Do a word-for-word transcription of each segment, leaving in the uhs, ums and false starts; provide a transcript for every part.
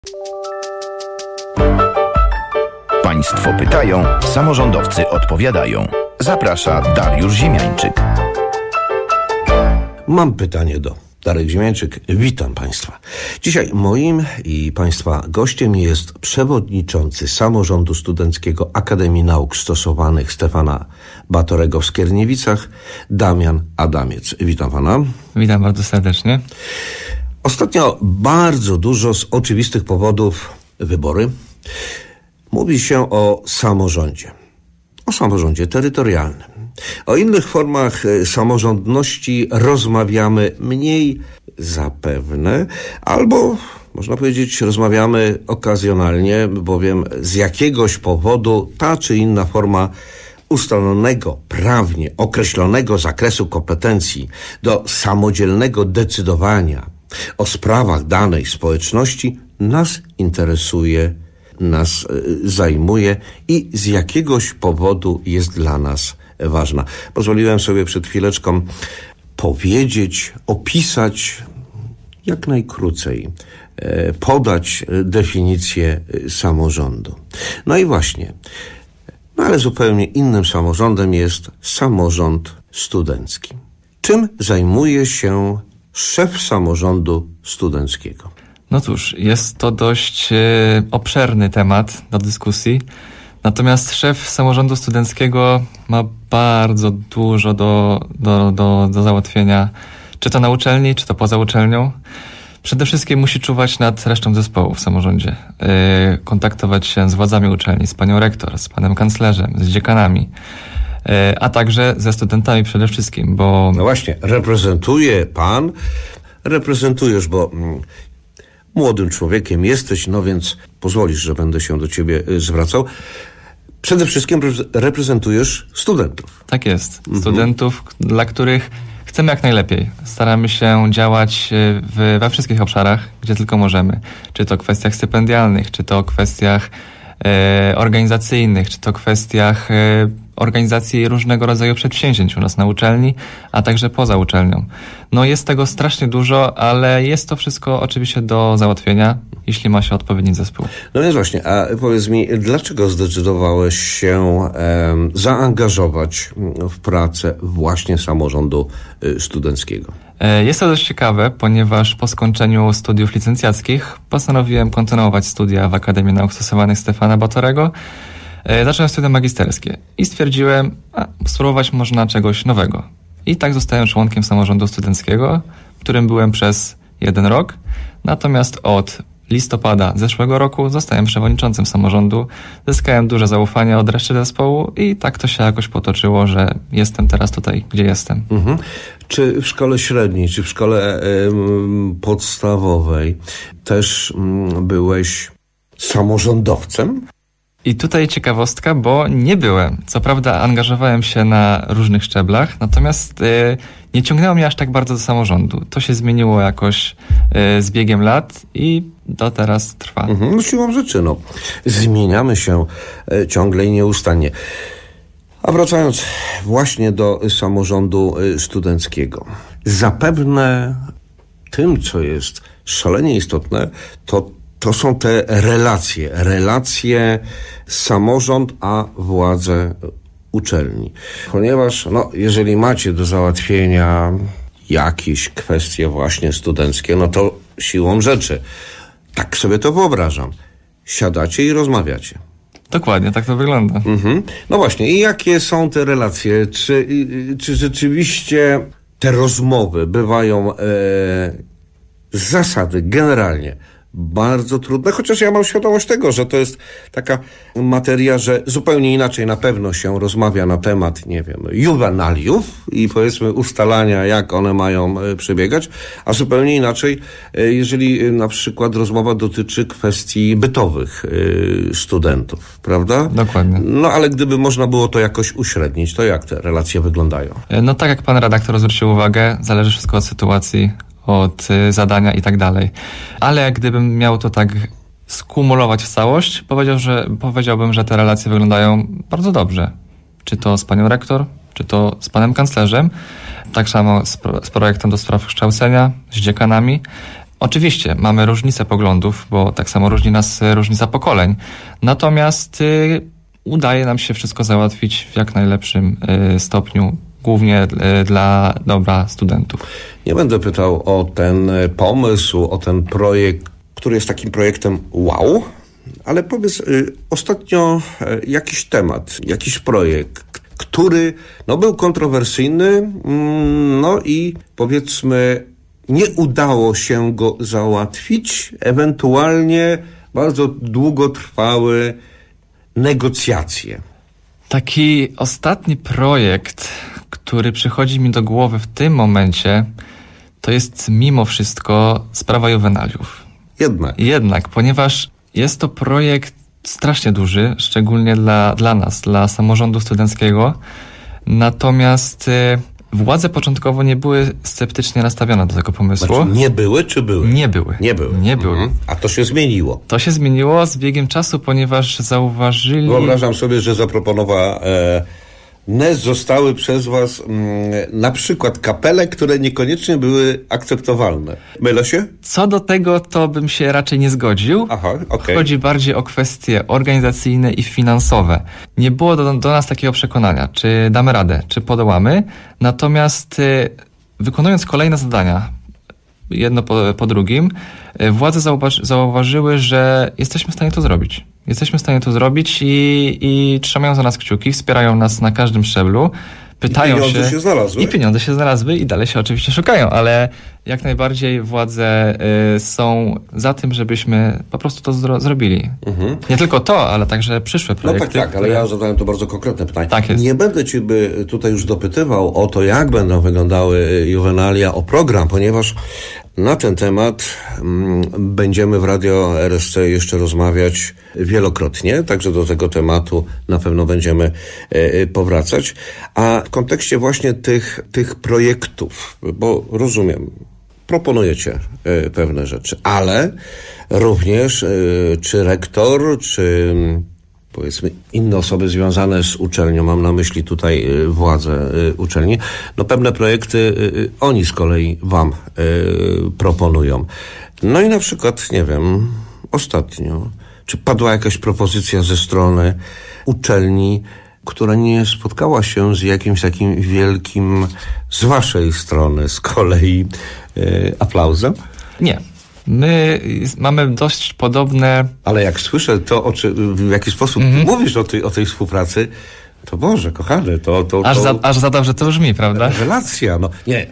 Państwo pytają, samorządowcy odpowiadają. Zaprasza Dariusz Ziemiańczyk. Mam pytanie do Darek Ziemiańczyk. Witam Państwa. Dzisiaj moim i Państwa gościem jest przewodniczący Samorządu Studenckiego Akademii Nauk Stosowanych Stefana Batorego w Skierniewicach, Damian Adamiec. Witam Pana. Witam bardzo serdecznie. Ostatnio bardzo dużo z oczywistych powodów wybory. Mówi się o samorządzie. O samorządzie terytorialnym. O innych formach samorządności rozmawiamy mniej zapewne, albo można powiedzieć rozmawiamy okazjonalnie, bowiem z jakiegoś powodu ta czy inna forma ustalonego, prawnie określonego zakresu kompetencji do samodzielnego decydowania o sprawach danej społeczności nas interesuje, nas zajmuje i z jakiegoś powodu jest dla nas ważna. Pozwoliłem sobie przed chwileczką powiedzieć, opisać jak najkrócej, podać definicję samorządu. No i właśnie, no ale zupełnie innym samorządem jest samorząd studencki. Czym zajmuje się szef samorządu studenckiego? No cóż, jest to dość e, obszerny temat do dyskusji. Natomiast szef samorządu studenckiego ma bardzo dużo do, do, do, do załatwienia, czy to na uczelni, czy to poza uczelnią. Przede wszystkim musi czuwać nad resztą zespołu w samorządzie, e, kontaktować się z władzami uczelni, z panią rektor, z panem kanclerzem, z dziekanami, e, a także ze studentami przede wszystkim, bo... No właśnie, reprezentuje pan, reprezentujesz, bo... Mm, młodym człowiekiem jesteś, no więc pozwolisz, że będę się do ciebie zwracał. Przede wszystkim reprezentujesz studentów. Tak jest. Mhm. Studentów, dla których chcemy jak najlepiej. Staramy się działać w, we wszystkich obszarach, gdzie tylko możemy. Czy to kwestiach stypendialnych, czy to kwestiach e, organizacyjnych, czy to kwestiach e, organizacji różnego rodzaju przedsięwzięć u nas na uczelni, a także poza uczelnią. No jest tego strasznie dużo, ale jest to wszystko oczywiście do załatwienia, jeśli ma się odpowiedni zespół. No więc właśnie, a powiedz mi, dlaczego zdecydowałeś się e, zaangażować w pracę właśnie samorządu studenckiego? Jest to dość ciekawe, ponieważ po skończeniu studiów licencjackich postanowiłem kontynuować studia w Akademii Nauk Stosowanych Stefana Batorego. Zacząłem studia magisterskie i stwierdziłem, a spróbować można czegoś nowego. I tak zostałem członkiem samorządu studenckiego, którym byłem przez jeden rok. Natomiast od listopada zeszłego roku zostałem przewodniczącym samorządu. Zyskałem duże zaufanie od reszty zespołu i tak to się jakoś potoczyło, że jestem teraz tutaj, gdzie jestem. Mhm. Czy w szkole średniej, czy w szkole y, podstawowej też y, byłeś samorządowcem? I tutaj ciekawostka, bo nie byłem. Co prawda angażowałem się na różnych szczeblach, natomiast y, nie ciągnęło mnie aż tak bardzo do samorządu. To się zmieniło jakoś y, z biegiem lat i do teraz trwa. Mhm, no siłą rzeczy, no. Zmieniamy się y, ciągle i nieustannie. A wracając właśnie do samorządu y, studenckiego. Zapewne tym, co jest szalenie istotne, to To są te relacje, relacje samorząd a władze uczelni. Ponieważ, no, jeżeli macie do załatwienia jakieś kwestie właśnie studenckie, no to siłą rzeczy, tak sobie to wyobrażam, siadacie i rozmawiacie. Dokładnie, tak to wygląda. Mhm. No właśnie, i jakie są te relacje? Czy, czy rzeczywiście te rozmowy bywają e, z zasady generalnie bardzo trudne, chociaż ja mam świadomość tego, że to jest taka materia, że zupełnie inaczej na pewno się rozmawia na temat, nie wiem, juwenaliów i powiedzmy ustalania, jak one mają przebiegać, a zupełnie inaczej, jeżeli na przykład rozmowa dotyczy kwestii bytowych studentów, prawda? Dokładnie. No ale gdyby można było to jakoś uśrednić, to jak te relacje wyglądają? No tak jak pan redaktor zwrócił uwagę, zależy wszystko od sytuacji, od zadania i tak dalej. Ale jak gdybym miał to tak skumulować w całość, powiedział, że, powiedziałbym, że te relacje wyglądają bardzo dobrze. Czy to z panią rektor, czy to z panem kanclerzem, tak samo z, pro, z projektem do spraw kształcenia, z dziekanami Oczywiście mamy różnicę poglądów, bo tak samo różni nas różnica pokoleń. Natomiast y, udaje nam się wszystko załatwić w jak najlepszym y, stopniu, głównie y, dla dobra studentów. Nie będę pytał o ten pomysł, o ten projekt, który jest takim projektem wow, ale powiedz, y, ostatnio y, jakiś temat, jakiś projekt, który no, był kontrowersyjny, mm, no i powiedzmy nie udało się go załatwić, ewentualnie bardzo długo trwały negocjacje. Taki ostatni projekt, który przychodzi mi do głowy w tym momencie, to jest mimo wszystko sprawa juwenaliów. Jednak. Jednak, ponieważ jest to projekt strasznie duży, szczególnie dla, dla nas, dla samorządu studenckiego. Natomiast y, władze początkowo nie były sceptycznie nastawione do tego pomysłu. Znaczy, nie były czy były? Nie były. Nie były. Nie były. Mhm. A to się zmieniło. To się zmieniło z biegiem czasu, ponieważ zauważyli... Wyobrażam sobie, że zaproponowała e, N E S zostały przez was mm, na przykład kapele, które niekoniecznie były akceptowalne. Mylę się? Co do tego, to bym się raczej nie zgodził. Aha, okej. Chodzi bardziej o kwestie organizacyjne i finansowe. Nie było do, do nas takiego przekonania, czy damy radę, czy podołamy. Natomiast y, wykonując kolejne zadania, jedno po, po drugim, y, władze zauważy, zauważyły, że jesteśmy w stanie to zrobić. Jesteśmy w stanie to zrobić i, i trzymają za nas kciuki, wspierają nas na każdym szczeblu. Pytają I pieniądze się, się znalazły. I pieniądze się znalazły i dalej się oczywiście szukają, ale jak najbardziej władze y, są za tym, żebyśmy po prostu to zro- zrobili. Mhm. Nie tylko to, ale także przyszłe projekty. No tak, tak, ale które... ja zadałem to bardzo konkretne pytanie. Tak jest. Nie będę Cię by tutaj już dopytywał o to, jak będą wyglądały juwenalia, o program, ponieważ na ten temat mm, będziemy w Radio R S C jeszcze rozmawiać wielokrotnie, także do tego tematu na pewno będziemy e, powracać. A w kontekście właśnie tych, tych projektów, bo rozumiem, proponujecie e, pewne rzeczy, ale również e, czy rektor, czy powiedzmy inne osoby związane z uczelnią, mam na myśli tutaj y, władze y, uczelni, no pewne projekty y, oni z kolei wam y, proponują. No i na przykład, nie wiem, ostatnio, czy padła jakaś propozycja ze strony uczelni, która nie spotkała się z jakimś takim wielkim, z waszej strony z kolei y, aplauzem? Nie. My mamy dość podobne... Ale jak słyszę to, o czy, w jaki sposób mm-hmm. mówisz o tej, o tej współpracy, to Boże, kochany, to... to, aż, to za, aż za dobrze to brzmi, prawda? Rewelacja, no nie.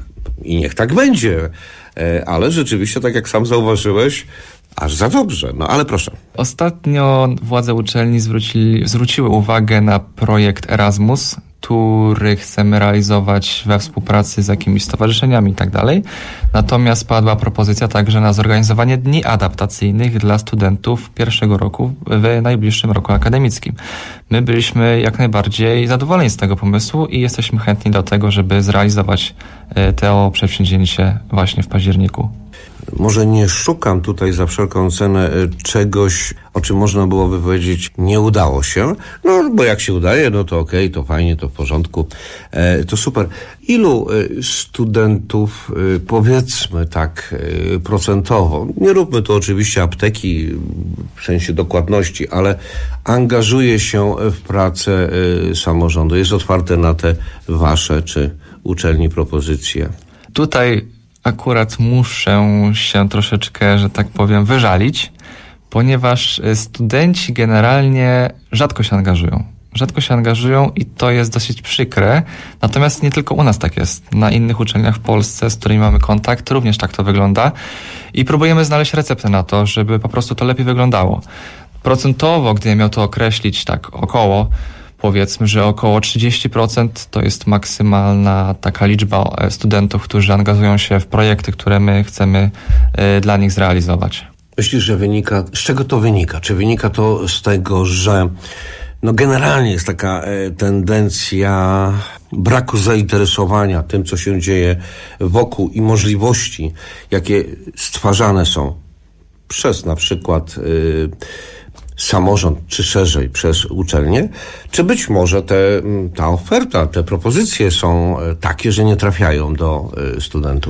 I niech tak będzie. Ale rzeczywiście, tak jak sam zauważyłeś, aż za dobrze. No ale proszę. Ostatnio władze uczelni zwrócili, zwróciły uwagę na projekt Erasmus, który chcemy realizować we współpracy z jakimiś stowarzyszeniami i tak dalej. Natomiast padła propozycja także na zorganizowanie dni adaptacyjnych dla studentów pierwszego roku w najbliższym roku akademickim. My byliśmy jak najbardziej zadowoleni z tego pomysłu i jesteśmy chętni do tego, żeby zrealizować to przedsięwzięcie właśnie w październiku. Może nie szukam tutaj za wszelką cenę czegoś, o czym można byłoby powiedzieć, nie udało się. No, bo jak się udaje, no to okej, okay, to fajnie, to w porządku, e, to super. Ilu e, studentów, e, powiedzmy tak e, procentowo, nie róbmy tu oczywiście apteki w sensie dokładności, ale angażuje się w pracę e, samorządu, jest otwarte na te wasze czy uczelni propozycje? Tutaj akurat muszę się troszeczkę, że tak powiem, wyżalić, ponieważ studenci generalnie rzadko się angażują. Rzadko się angażują i to jest dosyć przykre. Natomiast nie tylko u nas tak jest. Na innych uczelniach w Polsce, z którymi mamy kontakt, również tak to wygląda. I próbujemy znaleźć receptę na to, żeby po prostu to lepiej wyglądało. Procentowo, gdybym miał to określić tak około, powiedzmy, że około trzydzieści procent to jest maksymalna taka liczba studentów, którzy angażują się w projekty, które my chcemy y, dla nich zrealizować. Myślisz, że wynika, z czego to wynika? Czy wynika to z tego, że no generalnie jest taka e, tendencja braku zainteresowania tym, co się dzieje wokół i możliwości, jakie stwarzane są przez na przykład y, samorząd, czy szerzej przez uczelnię, czy być może te, ta oferta, te propozycje są takie, że nie trafiają do studentów?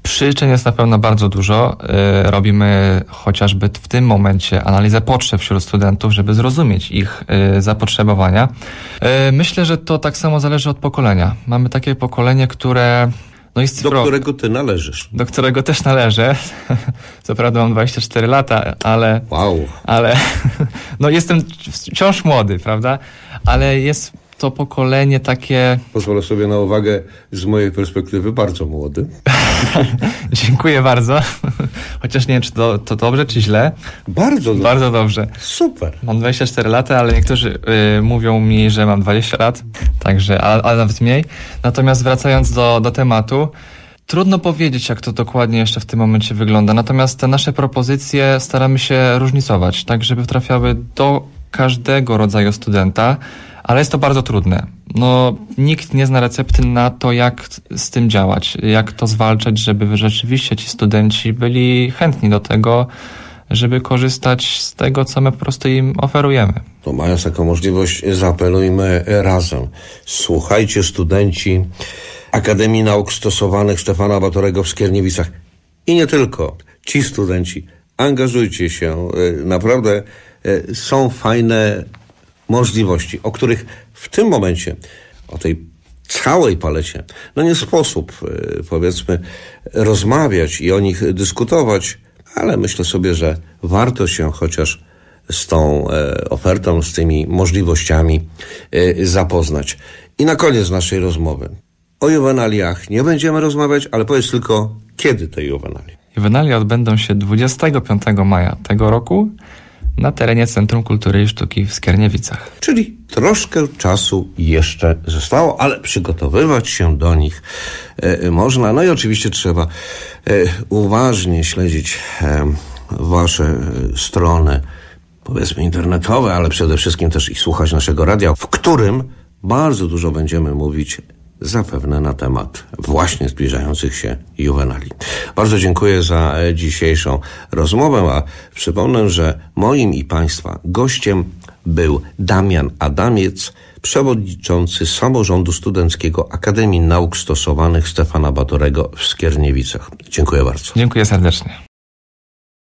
Przyczyn jest na pewno bardzo dużo. Robimy chociażby w tym momencie analizę potrzeb wśród studentów, żeby zrozumieć ich zapotrzebowania. Myślę, że to tak samo zależy od pokolenia. Mamy takie pokolenie, które... No jest do którego ty należysz. Do którego też należę. Co prawda mam dwadzieścia cztery lata, ale... Wow. Ale no jestem wciąż młody, prawda? Ale jest to pokolenie takie... Pozwolę sobie na uwagę, z mojej perspektywy bardzo młody. Dziękuję bardzo. Chociaż nie wiem, czy to, to dobrze, czy źle. Bardzo dobrze. Bardzo dobrze. Super. Mam dwadzieścia cztery lata, ale niektórzy y, mówią mi, że mam dwadzieścia lat, także, ale, ale nawet mniej. Natomiast wracając do, do tematu, trudno powiedzieć, jak to dokładnie jeszcze w tym momencie wygląda. Natomiast te nasze propozycje staramy się różnicować, tak żeby trafiały do każdego rodzaju studenta, ale jest to bardzo trudne. No, nikt nie zna recepty na to, jak z tym działać, jak to zwalczać, żeby rzeczywiście ci studenci byli chętni do tego, żeby korzystać z tego, co my po prostu im oferujemy. To mając taką możliwość, zaapelujmy razem. Słuchajcie, studenci Akademii Nauk Stosowanych Stefana Batorego w Skierniewicach. I nie tylko. Ci studenci, angażujcie się. Naprawdę są fajne możliwości, o których w tym momencie, o tej całej palecie, no nie sposób, powiedzmy, rozmawiać i o nich dyskutować, ale myślę sobie, że warto się chociaż z tą e, ofertą, z tymi możliwościami e, zapoznać. I na koniec naszej rozmowy. O juwenaliach nie będziemy rozmawiać, ale powiedz tylko, kiedy te juwenalie? Juwenalia odbędą się dwudziestego piątego maja tego roku na terenie Centrum Kultury i Sztuki w Skierniewicach. Czyli troszkę czasu jeszcze zostało, ale przygotowywać się do nich e, można. No i oczywiście trzeba e, uważnie śledzić e, wasze strony, powiedzmy internetowe, ale przede wszystkim też i słuchać naszego radia, w którym bardzo dużo będziemy mówić zapewne na temat właśnie zbliżających się juwenali. Bardzo dziękuję za dzisiejszą rozmowę, a przypomnę, że moim i Państwa gościem był Damian Adamiec, przewodniczący Samorządu Studenckiego Akademii Nauk Stosowanych Stefana Batorego w Skierniewicach. Dziękuję bardzo. Dziękuję serdecznie.